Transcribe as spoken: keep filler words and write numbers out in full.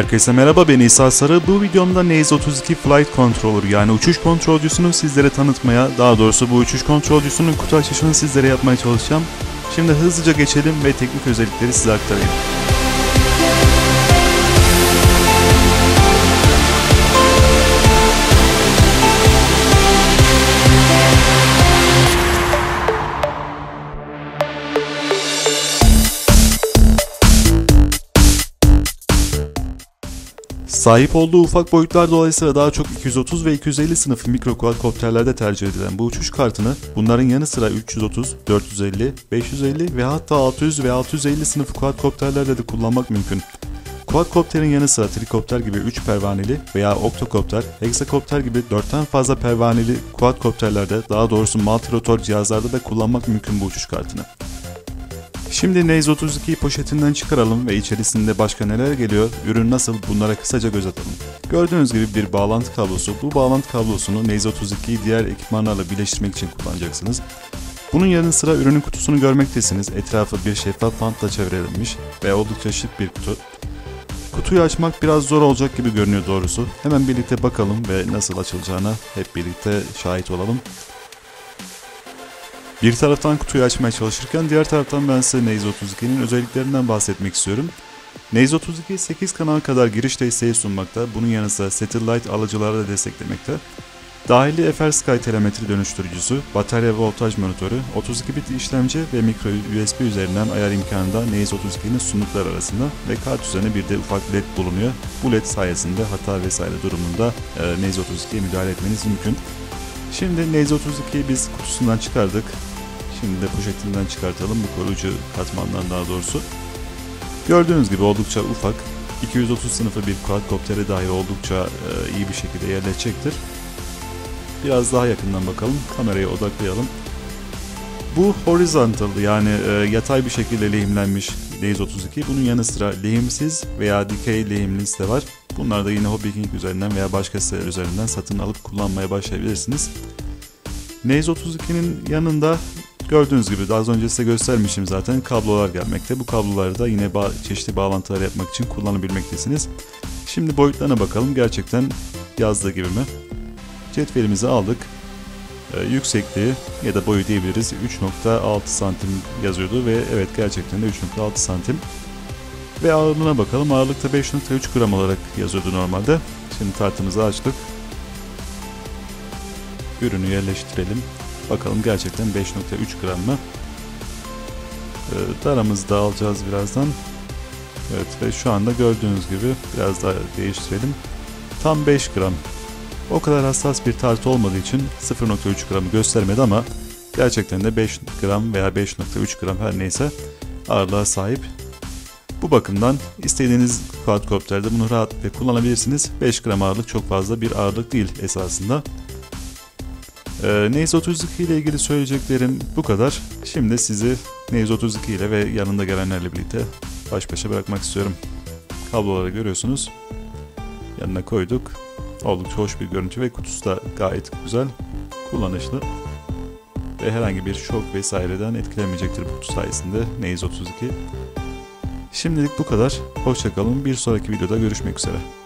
Herkese merhaba, ben İsa Sarı. Bu videomda Naze otuz iki Flight Controller yani uçuş kontrolcüsünü sizlere tanıtmaya, daha doğrusu bu uçuş kontrolcüsünün kutu açışını sizlere yapmaya çalışacağım. Şimdi hızlıca geçelim ve teknik özellikleri size aktarayım. Sahip olduğu ufak boyutlar dolayısıyla daha çok iki yüz otuz ve iki yüz elli sınıfı mikro quadcopterlerde tercih edilen bu uçuş kartını bunların yanı sıra üç yüz otuz, dört yüz elli, beş yüz elli ve hatta altı yüz ve altı yüz elli sınıfı quadcopterlerde de kullanmak mümkün. Quadcopterin yanı sıra trikopter gibi üç pervaneli veya oktokopter, heksakopter gibi dörtten fazla pervaneli quadcopterlerde, daha doğrusu multirotor cihazlarda da kullanmak mümkün bu uçuş kartını. Şimdi Naze otuz ikiyi poşetinden çıkaralım ve içerisinde başka neler geliyor, ürün nasıl, bunlara kısaca göz atalım. Gördüğünüz gibi bir bağlantı kablosu. Bu bağlantı kablosunu Naze otuz ikiyi diğer ekipmanlarla birleştirmek için kullanacaksınız. Bunun yanı sıra ürünün kutusunu görmektesiniz. Etrafı bir şeffaf bantla çevrilmiş ve oldukça şık bir kutu. Kutuyu açmak biraz zor olacak gibi görünüyor doğrusu. Hemen birlikte bakalım ve nasıl açılacağına hep birlikte şahit olalım. Bir taraftan kutuyu açmaya çalışırken diğer taraftan ben size Naze otuz ikinin özelliklerinden bahsetmek istiyorum. Naze otuz iki sekiz kanal kadar giriş desteği sunmakta, bunun yanı sıra satellite alıcıları da desteklemekte. Dahili F R Sky telemetri dönüştürücüsü, batarya ve voltaj monitörü, otuz iki bit işlemci ve micro U S B üzerinden ayar imkanı da Naze otuz ikinin sundukları arasında ve kart üzerine bir de ufak led bulunuyor. Bu led sayesinde hata vesaire durumunda e, Naze otuz ikiye müdahale etmeniz mümkün. Şimdi Naze otuz ikiyi biz kutusundan çıkardık. Şimdi de poşetinden çıkartalım, bu koruyucu katmandan daha doğrusu. Gördüğünüz gibi oldukça ufak, iki yüz otuz sınıfı bir quadcoptere dahi oldukça e, iyi bir şekilde yerleşecektir. Biraz daha yakından bakalım, kameraya odaklayalım. Bu horizontal yani e, yatay bir şekilde lehimlenmiş Naze otuz iki. Bunun yanı sıra lehimsiz veya dikey lehimlisi de var. Bunlar da yine Hobby üzerinden veya başka siteler üzerinden satın alıp kullanmaya başlayabilirsiniz. Naze otuz ikinin yanında gördüğünüz gibi daha az önce size göstermişim zaten, kablolar gelmekte. Bu kabloları da yine ba çeşitli bağlantılar yapmak için kullanabilmektesiniz. Şimdi boyutlarına bakalım, gerçekten yazdığı gibi mi? Cetvelimizi aldık. Ee, yüksekliği ya da boyu diyebiliriz, üç nokta altı santim yazıyordu ve evet gerçekten de üç nokta altı santim. Ve ağırlığına bakalım, ağırlıkta beş nokta üç gram olarak yazıyordu normalde. Şimdi tartımızı açtık. Ürünü yerleştirelim. Bakalım gerçekten beş nokta üç gram mı? Ee, daramızı da alacağız birazdan. Evet ve şu anda gördüğünüz gibi biraz daha değiştirelim. Tam beş gram. O kadar hassas bir tartı olmadığı için sıfır nokta üç gramı göstermedi ama gerçekten de beş gram veya beş nokta üç gram her neyse ağırlığa sahip. Bu bakımdan istediğiniz quadcopterde bunu rahatlıkla kullanabilirsiniz. beş gram ağırlık çok fazla bir ağırlık değil esasında. Ee, Naze otuz iki ile ilgili söyleyeceklerim bu kadar. Şimdi sizi Naze otuz iki ile ve yanında gelenlerle birlikte baş başa bırakmak istiyorum. Kabloları görüyorsunuz. Yanına koyduk. Oldukça hoş bir görüntü ve kutusu da gayet güzel, kullanışlı. Ve herhangi bir şok vesaireden etkilenmeyecektir bu kutu sayesinde Naze otuz iki. Şimdilik bu kadar. Hoşça kalın. Bir sonraki videoda görüşmek üzere.